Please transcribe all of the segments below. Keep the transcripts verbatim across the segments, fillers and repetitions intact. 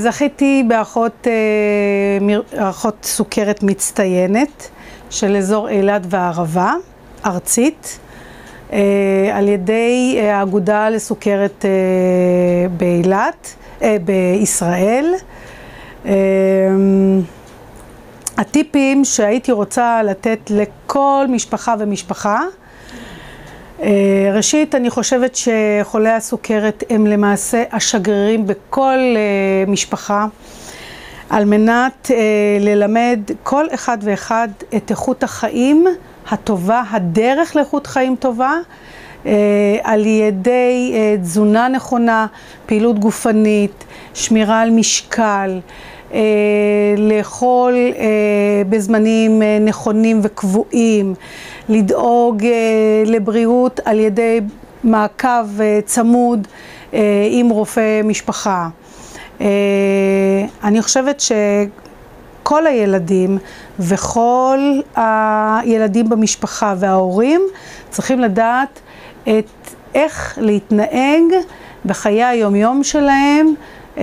זכיתי באחות אחות סוכרת מצטיינת של אזור אילת והערבה, ארצית, על ידי האגודה לסוכרת באילת, בישראל. הטיפים שהייתי רוצה לתת לכל משפחה ומשפחה, ראשית, אני חושבת שחולי הסוכרת הם למעשה השגרירים בכל משפחה, על מנת ללמד כל אחד ואחד את איכות החיים הטובה, הדרך לאיכות חיים טובה, על ידי תזונה נכונה, פעילות גופנית, שמירה על משקל, לאכול בזמנים נכונים וקבועים, לדאוג לבריאות על ידי מעקב צמוד עם רופא משפחה. אני חושבת שכל הילדים וכל הילדים במשפחה וההורים צריכים לדעת את איך להתנהג בחיי היום-יום שלהם,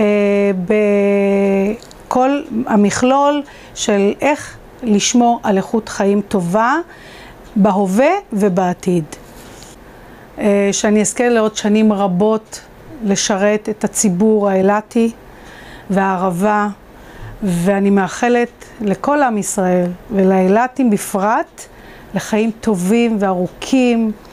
בכל המכלול של איך לשמור על איכות חיים טובה בהווה ובעתיד. שאני אזכה לעוד שנים רבות לשרת את הציבור האילתי והערבה, ואני מאחלת לכל עם ישראל ולאילתים בפרט לחיים טובים וארוכים,